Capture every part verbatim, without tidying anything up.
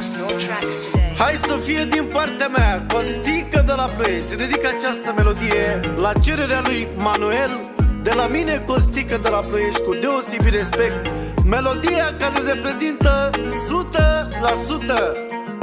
Hai să fie din partea mea Costică de la Ploiești. Se dedică această melodie la cererea lui Manuel. De la mine, Costică de la Ploiești, cu deosebit respect. Melodia care îl reprezintă o sută la sută.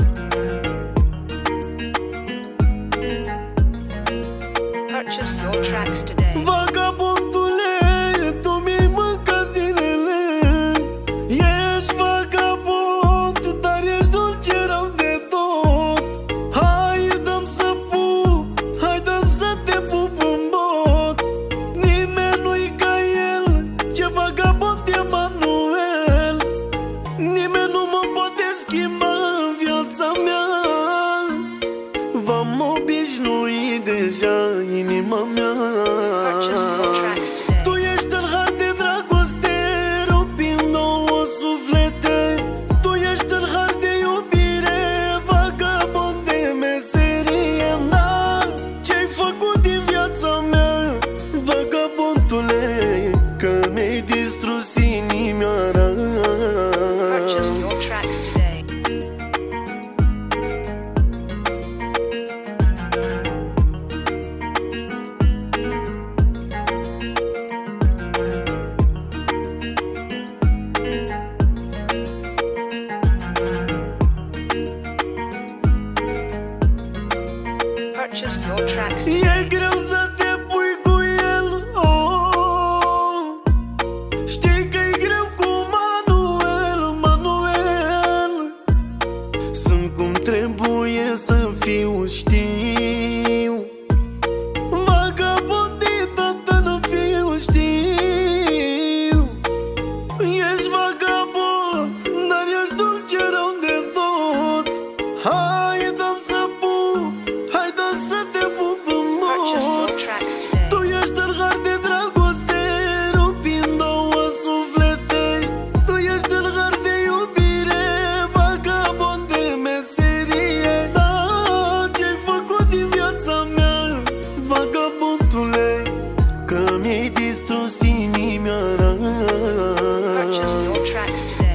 Purchase your tracks today. Vagabondule, tu mi-ai mâncat zilele. Ești vagabond, dar ești dulce rău de tot. Hai, dăm să pup, hai, dăm să te pup în bot. Nimeni nu-i ca el, ce vagabond e Manuel. Nimeni nu mă poate schimba în viața mea. V-am obișnuit deja inima mea. Tu ești tâlhar de dragoste, rupind două suflete. Tu ești tâlhar de iubire, vagabond de meserie. Da, ce-ai făcut din viața mea, vagabondule, că mi-ai distrus inimioara. Purchase your tracks today. Purchase your tracks today. E greu să te pui cu el, oh. Știi că e greu cu Manuel, Manuel. Sunt cum trebuie să fiu, știu. Vagabondit, tată, nu fiu, știu. Ești vagabond, dar ești dulce rău de tot. Hai, dăm să pup, hai, dăm să te pup în Purchase your mod. tracks today. Tu ești tâlhar de dragoste, rupind două suflete. Tu ești tâlhar de iubire, vagabond de meserie. Da, ce-ai făcut din viața mea, vagabondule, că mi-ai distrus inimioara. Purchase your tracks today.